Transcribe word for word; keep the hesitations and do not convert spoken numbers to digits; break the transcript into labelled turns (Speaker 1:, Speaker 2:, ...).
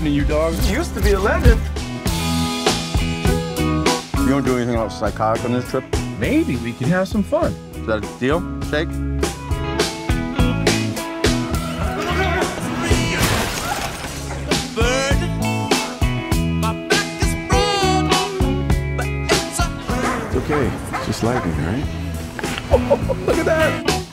Speaker 1: to you, dog.
Speaker 2: You used to be a legend.
Speaker 3: You don't do anything else psychotic on this trip?
Speaker 1: Maybe we can have some fun.
Speaker 3: Is that a deal, Shake?
Speaker 4: It's okay. It's just lightning, right?
Speaker 1: Look at that.